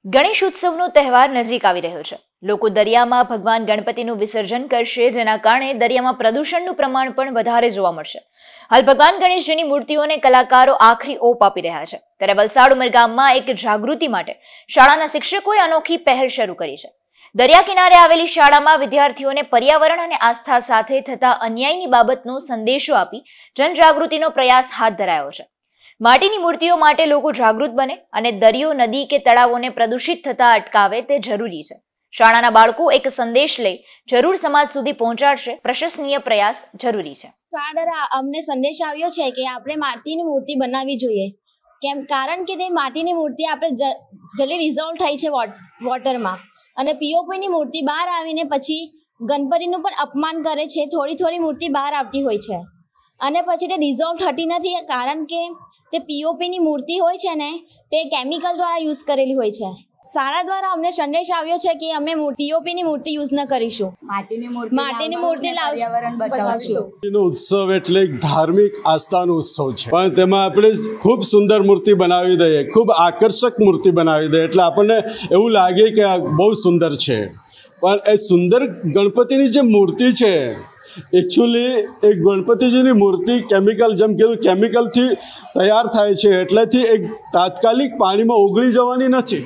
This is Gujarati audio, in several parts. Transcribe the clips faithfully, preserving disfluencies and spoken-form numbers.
ગણેશ ઉત્સવનો તહેવાર નજીક આવી રહ્યો છે। લોકો દરિયામાં ભગવાન ગણપતિનું વિસર્જન કરશે, જેના કારણે દરિયામાં પ્રદૂષણનું પ્રમાણ પણ વધારે જોવા મળશે। હાલ ભગવાન ગણેશજીની મૂર્તિઓને કલાકારો આખરી ઓપ આપી રહ્યા છે, ત્યારે વલસાડ ઉમરગામમાં એક જાગૃતિ માટે શાળાના શિક્ષકોએ અનોખી પહેલ શરૂ કરી છે। દરિયા કિનારે આવેલી શાળામાં વિદ્યાર્થીઓને પર્યાવરણ અને આસ્થા સાથે થતા અન્યાયની બાબતનો સંદેશો આપી જનજાગૃતિનો પ્રયાસ હાથ ધરાયો છે। માટીની મૂર્તિઓ માટે લોકો જાગૃત બને અને દરિયો, નદી કે તળાવોને પ્રદૂષિત થતા અટકાવે તે જરૂરી છે। શાળાના બાળકો એક સંદેશ લઈ જરૂર સમાજ સુધી પહોંચાડશે, પ્રશંસનીય પ્રયાસ જરૂરી છે। શાળા અમને સંદેશ આવ્યો છે કે આપણે માટીની મૂર્તિ બનાવવી જોઈએ, કેમ કારણ કે તે માટીની મૂર્તિ આપણે જલ્દી રિઝોલ્વ થઈ છે વોટરમાં, અને પીઓપીની મૂર્તિ બહાર આવીને પછી ગણપતિનું પણ અપમાન કરે છે। થોડી થોડી મૂર્તિ બહાર આવતી હોય છે અને પછી તે ડિઝોલ્વ થતી નથી, કારણ કે તે પીઓપીની મૂર્તિ હોય છે ને તે કેમિકલ દ્વારા યુઝ કરેલી હોય છે। શાળા દ્વારા અમને સંદેશ આવ્યો છે કે અમે પીઓપીની મૂર્તિ યુઝ ન કરીશું, માટીની મૂર્તિ માટીની મૂર્તિ પર્યાવરણ બચાવશું। ઉત્સવ એટલે એક ધાર્મિક આસ્થાનો ઉત્સવ છે, પણ તેમાં આપણે ખૂબ સુંદર મૂર્તિ બનાવી દઈએ, ખૂબ આકર્ષક મૂર્તિ બનાવી દઈએ એટલે આપણને એવું લાગે કે આ બહુ સુંદર છે। પણ એ સુંદર ગણપતિની જે મૂર્તિ છે, એકચ્યુઅલી એક ગણપતિજીની મૂર્તિ કેમિકલ, જેમ કીધું કેમિકલથી તૈયાર થાય છે, એટલેથી એક તાત્કાલિક પાણીમાં ઓગળી જવાની નથી।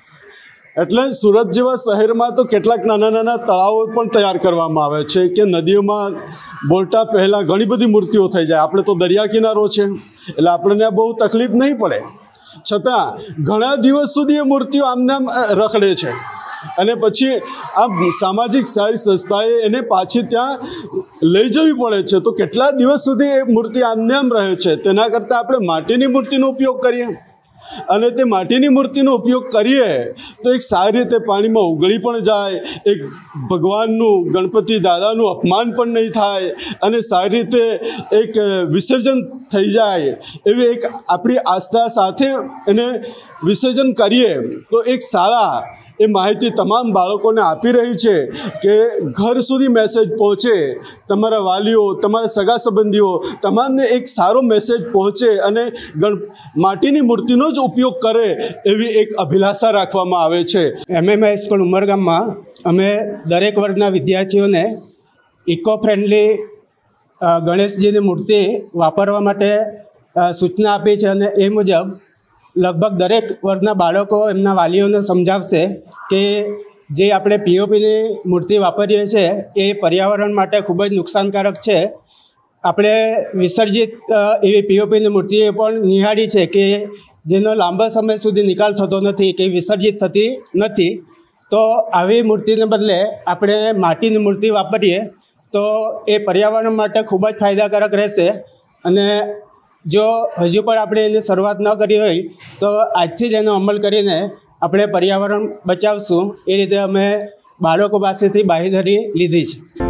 એટલે સુરત જેવા શહેરમાં તો કેટલાક નાના નાના તળાવો પણ તૈયાર કરવામાં આવે છે કે નદીઓમાં બોલતા પહેલાં ઘણી બધી મૂર્તિઓ થઈ જાય। આપણે તો દરિયા કિનારો છે એટલે આપણને બહુ તકલીફ નહીં પડે, છતાં ઘણા દિવસ સુધી એ મૂર્તિઓ આમને આમ રખડે છે અને પછી આ સામાજિક સારી સંસ્થાએ એને પાછી ત્યાં લઈ જવી પડે છે। તો કેટલા દિવસ સુધી એ મૂર્તિ આમને આમ રહે છે, તેના કરતાં આપણે માટીની મૂર્તિનો ઉપયોગ કરીએ અને તે માટીની મૂર્તિનો ઉપયોગ કરીએ તો એક સારી રીતે પાણીમાં ઉગળી પણ જાય, એક ભગવાનનું, ગણપતિ દાદાનું અપમાન પણ નહીં થાય અને સારી રીતે એક વિસર્જન થઈ જાય, એવી એક આપણી આસ્થા સાથે એને વિસર્જન કરીએ તો એક શાળા એ માહિતી તમામ બાળકોને આપી રહી છે કે ઘર સુધી મેસેજ પહોંચે, તમારા વાલીઓ, તમારા સગા સંબંધીઓ તમામને એક સારો મેસેજ પહોંચે અને ગણ માટીની મૂર્તિનો જ ઉપયોગ કરે એવી એક અભિલાષા રાખવામાં આવે છે। એમ એમ હાઈ સ્કૂલ ઉમરગામમાં અમે દરેક વર્ગના વિદ્યાર્થીઓને ઇકો ફ્રેન્ડલી ગણેશજીની મૂર્તિ વાપરવા માટે સૂચના આપી છે અને એ મુજબ લગભગ દરેક વર્ગના બાળકો એમના વાલીઓને સમજાવશે કે જે આપણે પીઓપીની મૂર્તિ વાપરીએ છીએ એ પર્યાવરણ માટે ખૂબ જ નુકસાનકારક છે। આપણે વિસર્જિત એવી પીઓપીની મૂર્તિઓ પણ નિહાળી છે કે જેનો લાંબા સમય સુધી નિકાલ થતો નથી, કે વિસર્જિત થતી નથી। તો આવી મૂર્તિને બદલે આપણે માટીની મૂર્તિ વાપરીએ તો એ પર્યાવરણ માટે ખૂબ જ ફાયદાકારક રહેશે। અને જો હજુ પણ આપણે એની શરૂઆત ન કરી હોય તો આજથી જ એનો અમલ કરીને આપણે પર્યાવરણ બચાવશું, એ રીતે અમે બાળકો પાસેથી બાંહેધરી લીધી છે।